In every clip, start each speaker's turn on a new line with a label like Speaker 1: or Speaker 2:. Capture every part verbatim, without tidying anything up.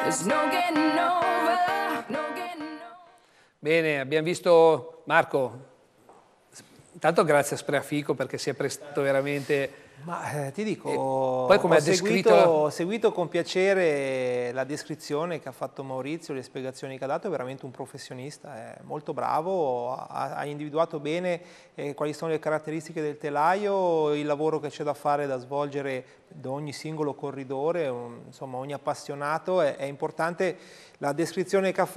Speaker 1: Bene, abbiamo visto Marco, intanto grazie a Spreafico perché si è prestato veramente...
Speaker 2: Ma eh, ti dico,
Speaker 1: poi come
Speaker 2: ho,
Speaker 1: ha descritto...
Speaker 2: seguito, ho seguito con piacere la descrizione che ha fatto Maurizio, le spiegazioni che ha dato, è veramente un professionista, è molto bravo, ha, ha individuato bene eh, quali sono le caratteristiche del telaio, il lavoro che c'è da fare, da svolgere da ogni singolo corridore, un, insomma ogni appassionato, è, è importante. La descrizione che ha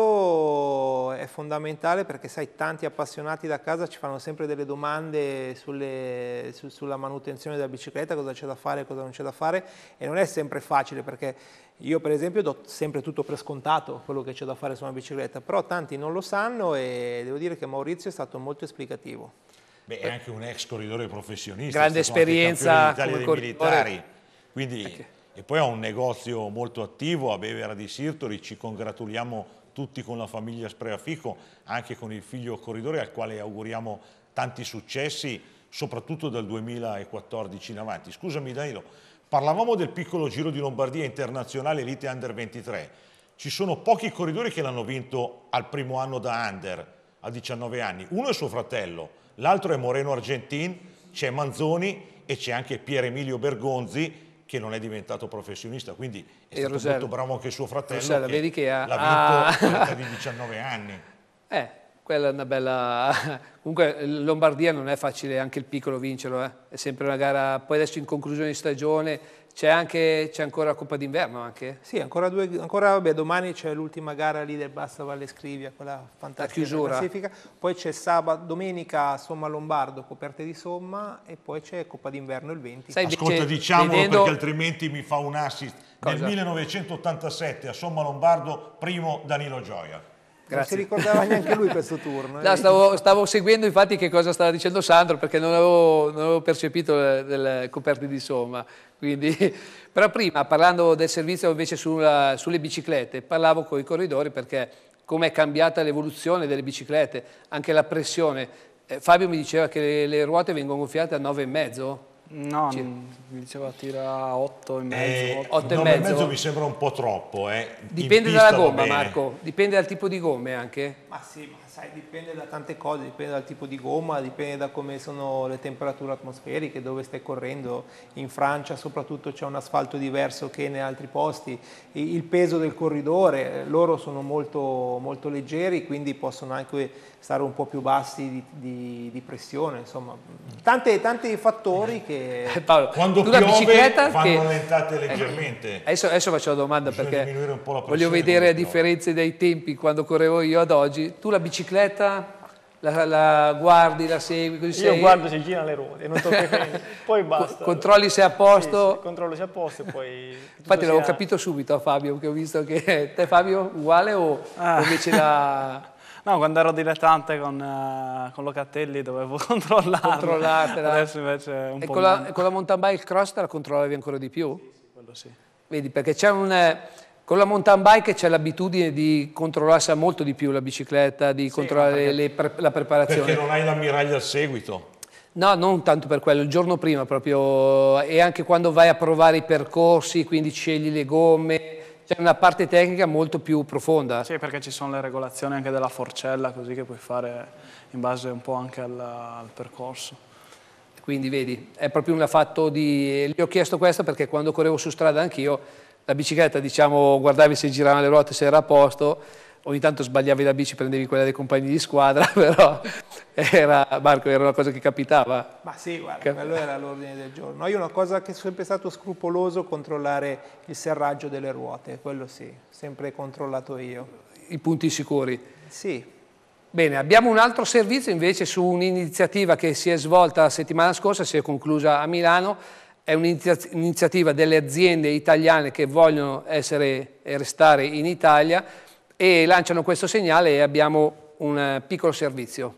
Speaker 2: fatto è fondamentale perché sai, tanti appassionati da casa ci fanno sempre delle domande sulle, su, sulla manutenzione della bicicletta, cosa c'è da fare, cosa non c'è da fare, e non è sempre facile perché io per esempio do sempre tutto per scontato quello che c'è da fare su una bicicletta, però tanti non lo sanno e devo dire che Maurizio è stato molto esplicativo.
Speaker 3: Beh, è anche un ex corridore professionista,
Speaker 1: grande esperienza
Speaker 3: come
Speaker 1: come
Speaker 3: militari, quindi...
Speaker 1: Okay.
Speaker 3: E poi ha un negozio molto attivo a Bevera di Sirtori, ci congratuliamo tutti con la famiglia Spreafico, anche con il figlio corridore al quale auguriamo tanti successi, soprattutto dal duemilaquattordici in avanti. Scusami Danilo, parlavamo del piccolo Giro di Lombardia internazionale Elite Under ventitré, ci sono pochi corridori che l'hanno vinto al primo anno da Under, a diciannove anni, uno è suo fratello, l'altro è Moreno Argentin, c'è Manzoni e c'è anche Pier Emilio Bergonzi, che non è diventato professionista, quindi è
Speaker 1: e
Speaker 3: stato
Speaker 1: Rosella.
Speaker 3: molto bravo anche suo fratello,
Speaker 1: Rosella,
Speaker 3: che
Speaker 1: vedi che ha,
Speaker 3: l'ha vinto all'età di diciannove anni.
Speaker 1: Eh, quella è una bella... Comunque Lombardia non è facile anche il piccolo vincerlo, eh. È sempre una gara, poi adesso in conclusione di stagione c'è anche c'è ancora la Coppa d'inverno anche?
Speaker 2: Sì, ancora due, ancora vabbè, domani c'è l'ultima gara lì del Bassa Valle Scrivia, quella fantastica
Speaker 1: chiusura.
Speaker 2: classifica, poi c'è sabato, domenica Somma Lombardo, coperte di Somma, e poi c'è Coppa d'inverno il venti.
Speaker 1: Sai,
Speaker 3: Ascolta,
Speaker 1: invece,
Speaker 3: diciamolo
Speaker 1: vedendo...
Speaker 3: perché altrimenti mi fa un assist.
Speaker 1: Cosa?
Speaker 3: Nel millenovecentottantasette a Somma Lombardo, primo Danilo Gioia.
Speaker 2: Grazie. Non si ricordava neanche lui questo turno. Eh?
Speaker 1: No, stavo, stavo seguendo infatti che cosa stava dicendo Sandro perché non avevo, non avevo percepito le, delle coperte di Somma. Quindi, però prima, parlando del servizio invece sulla, sulle biciclette, parlavo con i corridori perché come è cambiata l'evoluzione delle biciclette, anche la pressione. Eh, Fabio mi diceva che le, le ruote vengono gonfiate a nove e mezzo.
Speaker 4: No, mi diceva tira otto e mezzo.
Speaker 3: Eh,
Speaker 1: otto e
Speaker 3: nove
Speaker 1: mezzo.
Speaker 3: e mezzo mi sembra un po' troppo. Eh.
Speaker 1: Dipende dalla gomma, Marco, dipende dal tipo di gomme anche.
Speaker 2: Ma sì, ma sai, dipende da tante cose, dipende dal tipo di gomma, dipende da come sono le temperature atmosferiche, dove stai correndo. In Francia soprattutto c'è un asfalto diverso che in altri posti. Il peso del corridore, loro sono molto, molto leggeri, quindi possono anche stare un po' più bassi di, di, di pressione, insomma. Tante, tanti fattori che...
Speaker 1: Paolo,
Speaker 3: quando
Speaker 1: tu
Speaker 3: piove
Speaker 1: la bicicletta
Speaker 3: vanno
Speaker 1: che...
Speaker 3: allentate leggermente.
Speaker 1: Adesso, adesso faccio la domanda
Speaker 3: Bisogna
Speaker 1: perché
Speaker 3: diminuire un po' la
Speaker 1: voglio
Speaker 3: pressione
Speaker 1: vedere a
Speaker 3: quando
Speaker 1: differenze dei tempi quando correvo io ad oggi. Tu la bicicletta la, la guardi, la segui? Così
Speaker 4: Io
Speaker 1: sei...
Speaker 4: guardo se girano le ruote, non tocco i freni, poi basta.
Speaker 1: Controlli se è a posto?
Speaker 4: Sì, sì, controllo se è a posto e poi...
Speaker 1: Infatti l'avevo
Speaker 4: sia...
Speaker 1: capito subito a Fabio, che ho visto che te Fabio uguale o,
Speaker 4: ah.
Speaker 1: o invece la...
Speaker 4: No, quando ero dilettante con, uh, con Locatelli dovevo controllarla.
Speaker 1: Controllartela.
Speaker 4: Adesso invece è un
Speaker 1: e
Speaker 4: po'
Speaker 1: con la,
Speaker 4: meno.
Speaker 1: con la mountain bike cross te la controllavi ancora di più?
Speaker 4: Sì, sì, quello sì.
Speaker 1: Vedi, perché c'è un... Con la mountain bike c'è l'abitudine di controllarsi molto di più la bicicletta, di
Speaker 4: sì,
Speaker 1: controllare
Speaker 4: perché...
Speaker 1: le pre la preparazione.
Speaker 3: Perché non hai l'ammiraglia al seguito.
Speaker 1: No, non tanto per quello, il giorno prima proprio, e anche quando vai a provare i percorsi, quindi scegli le gomme, c'è una parte tecnica molto più profonda.
Speaker 4: Sì, perché ci sono le regolazioni anche della forcella, così che puoi fare in base un po' anche al, al percorso.
Speaker 1: Quindi vedi, è proprio un fatto di... Gli ho chiesto questo perché quando correvo su strada anch'io, la bicicletta, diciamo, guardavi se giravano le ruote, se era a posto, ogni tanto sbagliavi la bici, prendevi quella dei compagni di squadra, però era, Marco, era una cosa che capitava.
Speaker 2: Ma sì, guarda, quello era l'ordine del giorno. Io una cosa che è sempre stato scrupoloso, controllare il serraggio delle ruote, quello sì, sempre controllato io.
Speaker 1: I punti sicuri?
Speaker 2: Sì.
Speaker 1: Bene, abbiamo un altro servizio invece su un'iniziativa che si è svolta la settimana scorsa, si è conclusa a Milano. È un'iniziativa delle aziende italiane che vogliono essere e restare in Italia e lanciano questo segnale e abbiamo un piccolo servizio.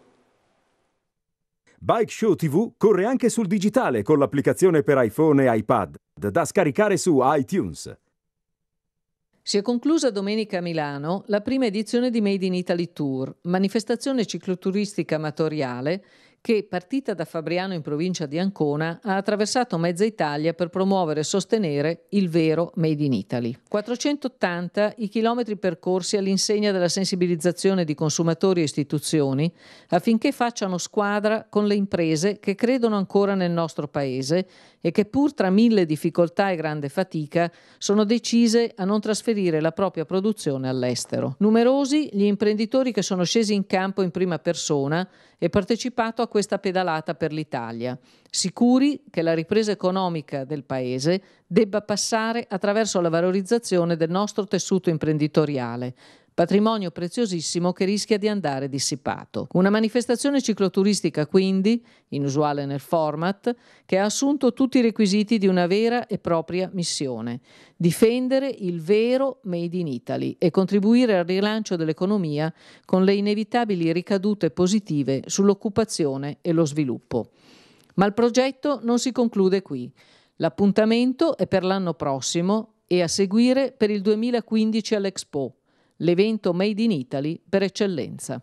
Speaker 5: Bike Show tivù corre anche sul digitale con l'applicazione per iPhone e iPad, da scaricare su iTunes.
Speaker 6: Si è conclusa domenica a Milano la prima edizione di Made in Italy Tour, manifestazione cicloturistica amatoriale che, partita da Fabriano in provincia di Ancona, ha attraversato mezza Italia per promuovere e sostenere il vero Made in Italy. quattrocentottanta i chilometri percorsi all'insegna della sensibilizzazione di consumatori e istituzioni affinché facciano squadra con le imprese che credono ancora nel nostro paese e che, pur tra mille difficoltà e grande fatica, sono decise a non trasferire la propria produzione all'estero. Numerosi gli imprenditori che sono scesi in campo in prima persona e partecipato a questa pedalata per l'Italia, sicuri che la ripresa economica del Paese debba passare attraverso la valorizzazione del nostro tessuto imprenditoriale, patrimonio preziosissimo che rischia di andare dissipato. Una manifestazione cicloturistica quindi, inusuale nel format, che ha assunto tutti i requisiti di una vera e propria missione: difendere il vero Made in Italy e contribuire al rilancio dell'economia con le inevitabili ricadute positive sull'occupazione e lo sviluppo. Ma il progetto non si conclude qui. L'appuntamento è per l'anno prossimo e a seguire per il duemilaquindici all'Expo, l'evento Made in Italy per eccellenza.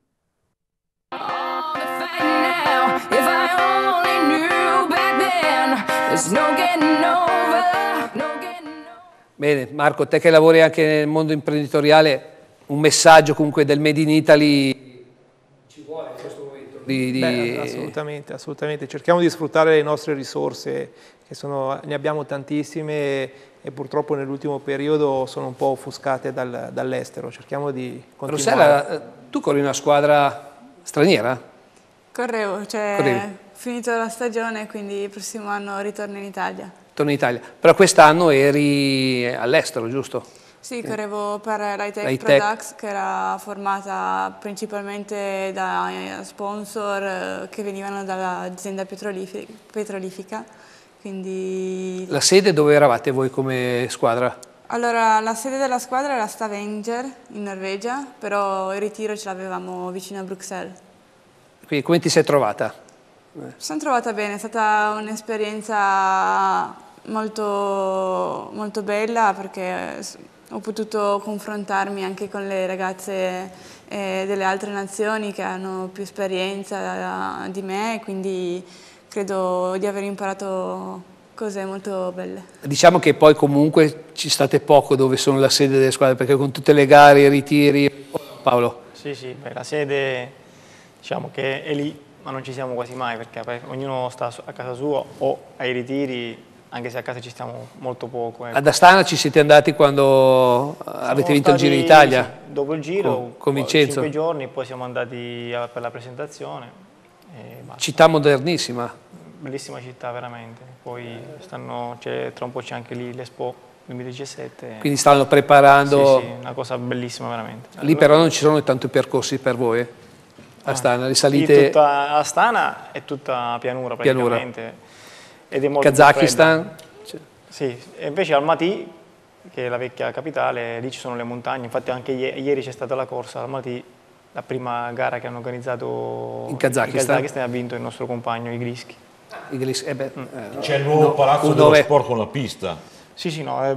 Speaker 1: Bene, Marco, te che lavori anche nel mondo imprenditoriale, un messaggio comunque del Made in Italy ci vuole in questo momento? Di, di...
Speaker 2: Beh, assolutamente, assolutamente. Cerchiamo di sfruttare le nostre risorse, che sono, ne abbiamo tantissime e purtroppo nell'ultimo periodo sono un po' offuscate dal, dall'estero. Cerchiamo di continuare.
Speaker 1: Rossella, tu corri una squadra straniera?
Speaker 7: Correvo, cioè
Speaker 1: Correvi.
Speaker 7: finito la stagione, quindi il prossimo anno ritorno in Italia.
Speaker 1: Torno in Italia. Però quest'anno eri all'estero, giusto?
Speaker 7: Sì, correvo per l'Hightech
Speaker 1: L'Hightech.
Speaker 7: Products, che era formata principalmente da sponsor eh, che venivano dall'azienda petrolifica, petrolifica. Quindi...
Speaker 1: La sede dove eravate voi come squadra?
Speaker 7: Allora, la sede della squadra era a Stavanger, in Norvegia, però il ritiro ce l'avevamo vicino a Bruxelles.
Speaker 1: Quindi come ti sei trovata?
Speaker 7: Mi sono trovata bene, è stata un'esperienza molto, molto bella perché ho potuto confrontarmi anche con le ragazze eh, delle altre nazioni che hanno più esperienza di me, quindi credo di aver imparato cose molto belle.
Speaker 1: Diciamo che poi comunque ci state poco dove sono la sede delle squadre, perché con tutte le gare, i ritiri... Paolo?
Speaker 8: Sì, sì, beh, la sede diciamo che è lì, ma non ci siamo quasi mai, perché ognuno sta a casa sua o ai ritiri, anche se a casa ci stiamo molto poco. Ecco.
Speaker 1: Ad Astana ci siete andati quando siamo avete vinto il Giro d'Italia?
Speaker 8: Sì, dopo il Giro,
Speaker 1: con, con Vincenzo.
Speaker 8: cinque giorni, poi siamo andati a, per la presentazione. E
Speaker 1: città modernissima.
Speaker 8: Bellissima città, veramente. Poi stanno, tra un po' c'è anche lì l'Expo duemiladiciassette.
Speaker 1: Quindi stanno preparando...
Speaker 8: Sì, sì, una cosa bellissima, veramente.
Speaker 1: Lì però non ci sono tanti percorsi per voi? Astana, le salite...
Speaker 8: Sì, tutta Astana è tutta pianura praticamente.
Speaker 1: Pianura.
Speaker 8: Ed è molto
Speaker 1: Kazakistan?
Speaker 8: Sì, e invece Almaty, che è la vecchia capitale, lì ci sono le montagne, infatti anche ieri c'è stata la corsa Almaty, la prima gara che hanno organizzato
Speaker 1: in Kazakistan,
Speaker 8: in Kazakistan ha vinto il nostro compagno Iglischi.
Speaker 1: Eh beh,
Speaker 3: mm. eh, C'è il nuovo no, palazzo dello dove... sport con la pista.
Speaker 8: Sì, sì, no, è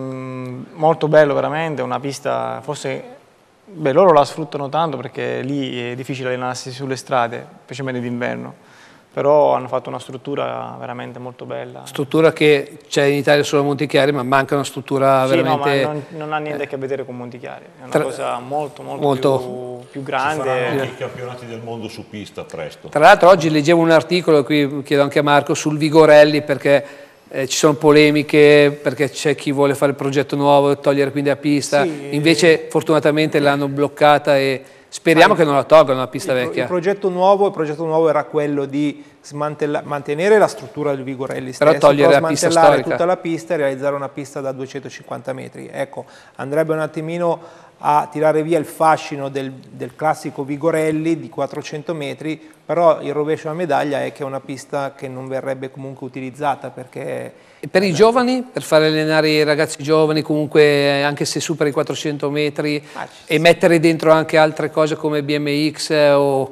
Speaker 8: mm, molto bello veramente, una pista, forse, beh, loro la sfruttano tanto perché lì è difficile allenarsi sulle strade, specialmente d'inverno. Però hanno fatto una struttura veramente molto bella.
Speaker 1: Struttura che c'è in Italia solo a Montichiari, ma manca una struttura
Speaker 8: sì,
Speaker 1: veramente...
Speaker 8: No, ma non, non ha niente a che vedere con Montichiari, è una
Speaker 1: Tra...
Speaker 8: cosa molto, molto,
Speaker 1: molto...
Speaker 8: Più, più grande.
Speaker 3: Ci faranno anche i campionati del mondo su pista presto.
Speaker 1: Tra l'altro oggi leggevo un articolo, qui chiedo anche a Marco, sul Vigorelli, perché eh, ci sono polemiche, perché c'è chi vuole fare il progetto nuovo, togliere quindi la pista, sì, invece fortunatamente l'hanno bloccata e... Speriamo che non la tolgano la pista
Speaker 2: il,
Speaker 1: vecchia.
Speaker 2: Il progetto, nuovo, il progetto nuovo era quello di mantenere la struttura del Vigorelli stesso,
Speaker 1: però togliere
Speaker 2: però
Speaker 1: la pista
Speaker 2: smantellare
Speaker 1: storica.
Speaker 2: tutta la pista e realizzare una pista da duecentocinquanta metri. Ecco, andrebbe un attimino a tirare via il fascino del, del classico Vigorelli di quattrocento metri, però il rovescio della medaglia è che è una pista che non verrebbe comunque utilizzata perché...
Speaker 1: E per i giovani, per fare allenare i ragazzi giovani, comunque anche se supera i quattrocento metri, ah, e mettere dentro anche altre cose come B M X o,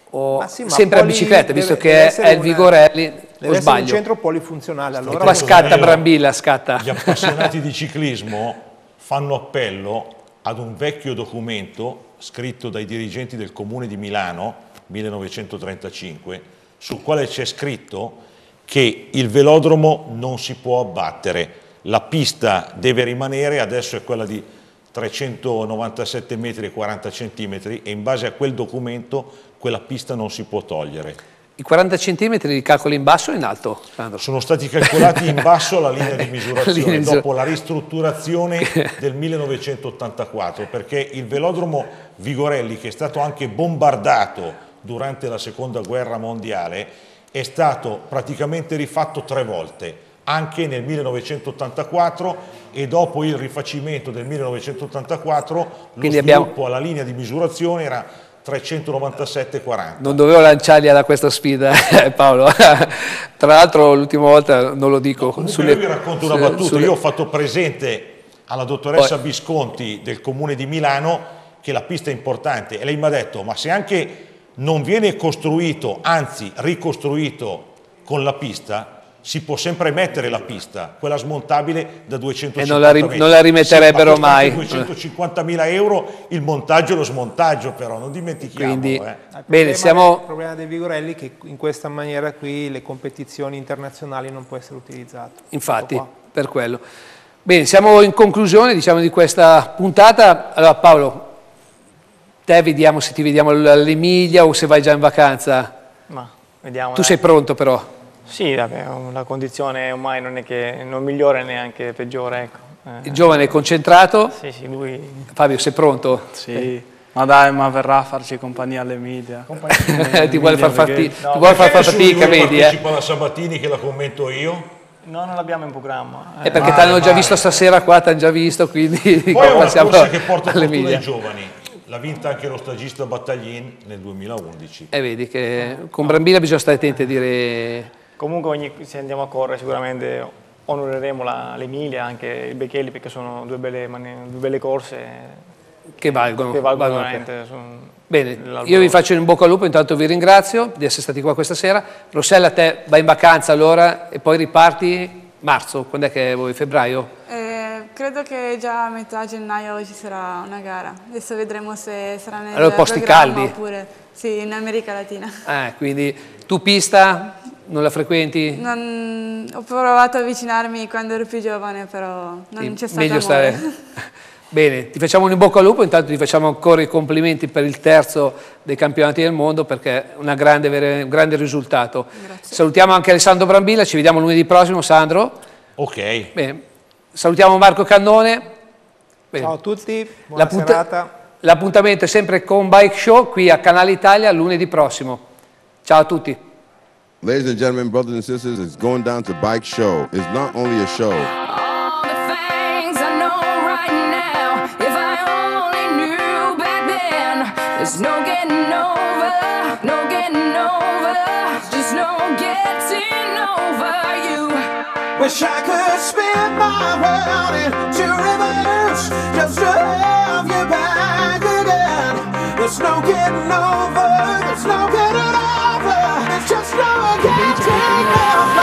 Speaker 1: o sì, sempre a bicicletta, deve, visto che è il Vigorelli,
Speaker 2: deve
Speaker 1: o sbaglio?
Speaker 2: Un centro polifunzionale. Allora
Speaker 1: qua scatta Brambilla, scatta.
Speaker 3: Gli appassionati di ciclismo fanno appello ad un vecchio documento scritto dai dirigenti del Comune di Milano millenovecentotrentacinque, sul quale c'è scritto che il velodromo non si può abbattere, la pista deve rimanere, adesso è quella di trecentonovantasette metri e quaranta centimetri e in base a quel documento quella pista non si può togliere.
Speaker 1: I quaranta centimetri li calcoli in basso o in alto, Sandro?
Speaker 3: Sono stati calcolati in basso alla linea di misurazione
Speaker 1: linea di
Speaker 3: dopo la ristrutturazione del millenovecentottantaquattro, perché il velodromo Vigorelli, che è stato anche bombardato durante la seconda guerra mondiale, è stato praticamente rifatto tre volte, anche nel millenovecentottantaquattro, e dopo il rifacimento del millenovecentottantaquattro lo
Speaker 1: Quindi
Speaker 3: sviluppo
Speaker 1: abbiamo...
Speaker 3: alla linea di misurazione era trecentonovantasette quaranta.
Speaker 1: Non dovevo lanciargli da questa sfida, Paolo. Tra l'altro l'ultima volta non lo dico.
Speaker 3: No,
Speaker 1: sulle...
Speaker 3: Io vi racconto una battuta. Sulle... Io ho fatto presente alla dottoressa
Speaker 1: Poi...
Speaker 3: Visconti del Comune di Milano che la pista è importante e lei mi ha detto: ma se anche non viene costruito, anzi ricostruito con la pista, si può sempre mettere la pista, quella smontabile da duecentocinquanta
Speaker 1: e non la,
Speaker 3: metri.
Speaker 1: non la rimetterebbero
Speaker 3: sì, ma
Speaker 1: mai.
Speaker 3: duecentocinquantamila euro il montaggio e lo smontaggio, però non dimentichiamo.
Speaker 1: Quindi,
Speaker 3: eh.
Speaker 2: Il
Speaker 1: bene,
Speaker 2: problema,
Speaker 1: siamo...
Speaker 2: il problema dei Vigorelli è che in questa maniera qui le competizioni internazionali non può essere utilizzato.
Speaker 1: Infatti, per quello. Bene, siamo in conclusione, diciamo, di questa puntata. Allora Paolo, te vediamo se ti vediamo all'Emilia o se vai già in vacanza.
Speaker 8: Ma vediamo.
Speaker 1: Tu sei pronto però?
Speaker 8: Sì, vabbè, la condizione ormai non è che non migliore neanche peggiore, ecco.
Speaker 1: Il giovane è concentrato?
Speaker 8: Sì, sì, lui...
Speaker 1: Fabio, sei pronto?
Speaker 4: Sì, eh. ma dai, ma verrà a farci compagnia all'Emilia.
Speaker 1: Ti vuole far far, ti,
Speaker 8: no,
Speaker 1: ti vuole far, far fatica, vedi?
Speaker 3: Partecipa
Speaker 1: Eh?
Speaker 3: alla Sabatini che la commento io?
Speaker 8: No, non l'abbiamo in programma.
Speaker 1: È perché
Speaker 3: Vai,
Speaker 1: ti hanno già
Speaker 3: vai.
Speaker 1: visto stasera qua, ti hanno già visto, quindi
Speaker 3: Poi è una
Speaker 1: passiamo
Speaker 3: corsa che porta fortuna
Speaker 1: all'Emilia.
Speaker 3: ai giovani. L'ha vinta anche lo stagista Battaglin nel duemilaundici.
Speaker 1: E vedi che con Brambilla bisogna stare attenti a dire...
Speaker 8: Comunque ogni, se andiamo a correre sicuramente onoreremo l'Emilia, anche il Bechelli, perché sono due belle, due belle corse
Speaker 1: che valgono.
Speaker 8: Che valgono,
Speaker 1: valgono
Speaker 8: veramente. Sono,
Speaker 1: bene, io vi faccio in bocca al lupo, intanto vi ringrazio di essere stati qua questa sera. Rossella, te vai in vacanza allora e poi riparti marzo, quando è che vuoi? Febbraio?
Speaker 7: Eh, credo che già a metà gennaio ci sarà una gara, adesso vedremo se sarà nel
Speaker 1: allora, posti
Speaker 7: programma
Speaker 1: caldi.
Speaker 7: Oppure sì, in America Latina.
Speaker 1: Eh, quindi tu pista non la frequenti?
Speaker 7: Non, ho provato a avvicinarmi quando ero più giovane, però non
Speaker 1: sì,
Speaker 7: c'è stato
Speaker 1: meglio
Speaker 7: amore.
Speaker 1: Stare... Bene, ti facciamo un in bocca al lupo, intanto ti facciamo ancora i complimenti per il terzo dei campionati del mondo, perché è una grande, un grande risultato.
Speaker 7: Grazie.
Speaker 1: Salutiamo anche Alessandro Brambilla, ci vediamo lunedì prossimo, Sandro.
Speaker 3: Ok.
Speaker 1: Bene. Salutiamo Marco Cannone. Bene.
Speaker 2: Ciao a tutti, buona
Speaker 1: La punta-
Speaker 2: serata.
Speaker 1: L'appuntamento è sempre con Bike Show qui a Canale Italia lunedì prossimo. Ciao a tutti.
Speaker 9: Ladies and gentlemen, brothers and sisters, it's going down to Bike Show. It's not only a show.
Speaker 10: All the things I know right now, if I only knew back then, there's no getting over, no getting over, just no getting over you.
Speaker 11: Wish I could spin my world into reverse, just to have you back again. There's no getting over, there's no getting over, there's just no getting over.